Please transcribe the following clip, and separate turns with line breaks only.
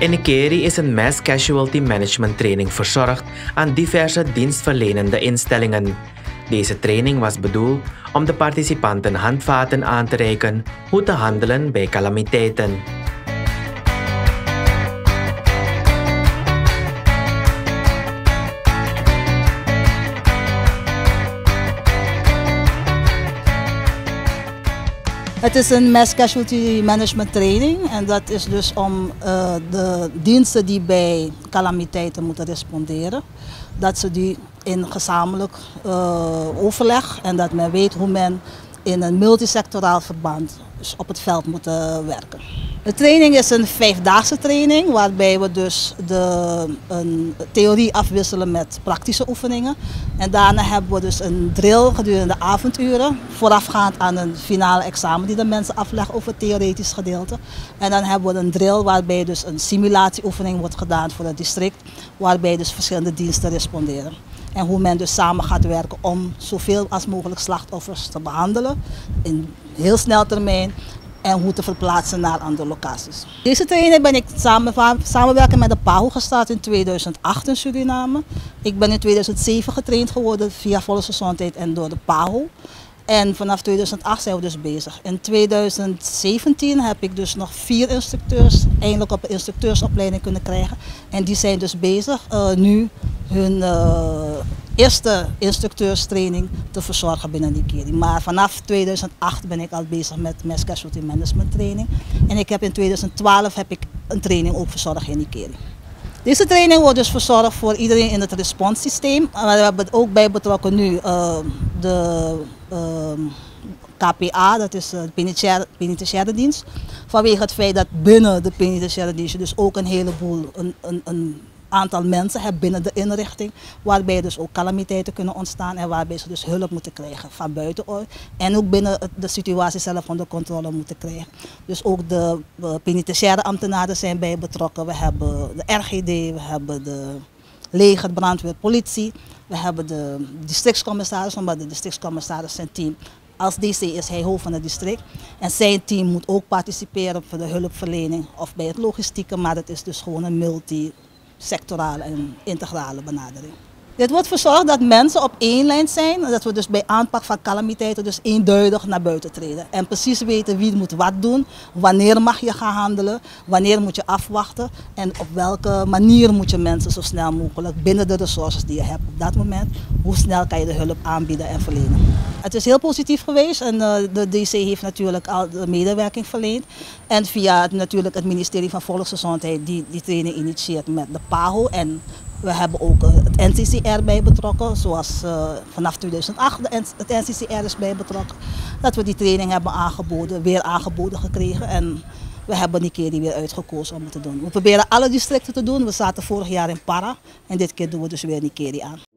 In Nikeri is een mass casualty management training verzorgd aan diverse dienstverlenende instellingen. Deze training was bedoeld om de participanten handvaten aan te reiken hoe te handelen bij calamiteiten.
Het is een mass casualty management training en dat is dus om de diensten die bij calamiteiten moeten responderen, dat ze die in gezamenlijk overleg en dat men weet hoe men in een multisectoraal verband dus op het veld moet werken. De training is een 5-daagse training waarbij we dus een theorie afwisselen met praktische oefeningen. En daarna hebben we dus een drill gedurende de avonduren, voorafgaand aan een finale examen die de mensen afleggen over het theoretisch gedeelte. En dan hebben we een drill waarbij dus een simulatieoefening wordt gedaan voor het district, waarbij dus verschillende diensten responderen. En hoe men dus samen gaat werken om zoveel als mogelijk slachtoffers te behandelen in heel snel termijn. En hoe te verplaatsen naar andere locaties. Deze training ben ik samenwerken met de PAHO gestart in 2008 in Suriname. Ik ben in 2007 getraind geworden via Volksgezondheid en door de PAHO. En vanaf 2008 zijn we dus bezig. In 2017 heb ik dus nog 4 instructeurs eindelijk op een instructeursopleiding kunnen krijgen. En die zijn dus bezig nu hun eerste instructeurstraining te verzorgen binnen Nikeri. Maar vanaf 2008 ben ik al bezig met mass casualty management training. En ik heb in 2012 een training ook verzorgd in Nikeri. Deze training wordt dus verzorgd voor iedereen in het responssysteem. We hebben ook bij betrokken nu de KPA, dat is de penitentiaire dienst. Vanwege het feit dat binnen de penitentiaire dienst je dus ook een heleboel, een aantal mensen hebt binnen de inrichting, waarbij dus ook calamiteiten kunnen ontstaan en waarbij ze dus hulp moeten krijgen van buiten en ook binnen de situatie zelf onder controle moeten krijgen. Dus ook de penitentiaire ambtenaren zijn bij betrokken. We hebben de RGD, we hebben de leger, brandweer, politie, we hebben de districtscommissaris, omdat de districtscommissaris zijn team als DC is hij hoofd van het district en zijn team moet ook participeren voor de hulpverlening of bij het logistieke, maar het is dus gewoon een multisectorale en integrale benadering. Dit wordt verzorgd dat mensen op één lijn zijn, dat we dus bij aanpak van calamiteiten dus eenduidig naar buiten treden. En precies weten wie moet wat doen, wanneer mag je gaan handelen, wanneer moet je afwachten en op welke manier moet je mensen zo snel mogelijk binnen de resources die je hebt op dat moment, hoe snel kan je de hulp aanbieden en verlenen. Het is heel positief geweest en de DC heeft natuurlijk al de medewerking verleend. En via natuurlijk het ministerie van Volksgezondheid die training initieert met de PAHO. En we hebben ook het NCCR bij betrokken, zoals vanaf 2008 het NCCR is bij betrokken. Dat we die training hebben weer aangeboden gekregen en we hebben Nikeri weer uitgekozen om het te doen. We proberen alle districten te doen, we zaten vorig jaar in Para en dit keer doen we dus weer Nikeri aan.